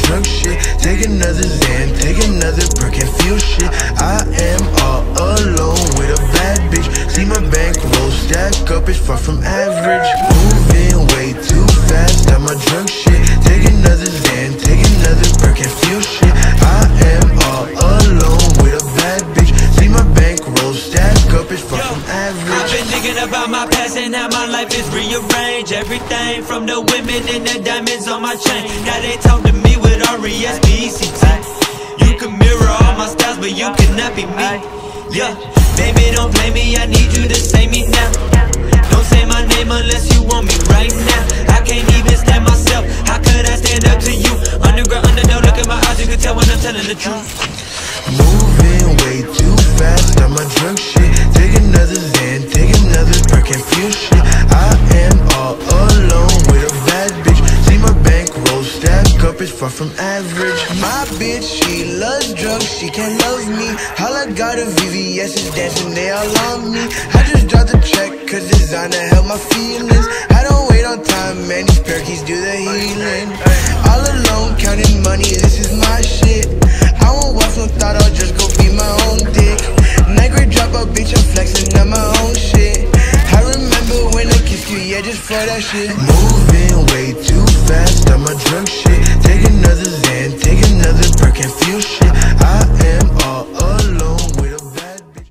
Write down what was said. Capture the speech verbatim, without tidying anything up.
drunk shit. Take another Xan, take another perk and feel shit. I am all alone with a bad bitch. See my bankroll stack up, it's far from average. Moving way too fast, I'm a drunk shit. Take another Xan, take another perk and feel shit. I am all alone with a bad bitch. See my bankroll stack up, it's far from average. I've been thinking about my past and how my life is rearranged. Everything from the women and the diamonds on my chain. Now they talk to me with R E S P E C T. You can mirror all my styles, but you cannot be me. Yeah, baby, don't blame me, I need you to save me now. Don't say my name unless you want me right now. I can't even stand myself, how could I stand up to you? Underground, underdog, look at my eyes, you can tell when I'm telling the truth. Moving way too fast, I'm a drunk shit. Take another Xan, take another perk and feel shit. I am all alone with a bad bitch. See my bankroll stack up, it's far from average. My bitch, she loves drugs, she can't love me. All I got a V V S is dancing, they all on me. I just dropped the check, cause designer help my feelings. I don't wait on time, man, these perkies do the healing. All alone, counting money, this is my shit. I won't watch no thought, I'll just go be my own dick. Night grade drop a bitch, I'm flexing on my own shit. I remember when I kissed you, yeah, just for that shit. Moving way too fast, I'm a drunk shit. Take another Xan, take another perk and feel shit. I am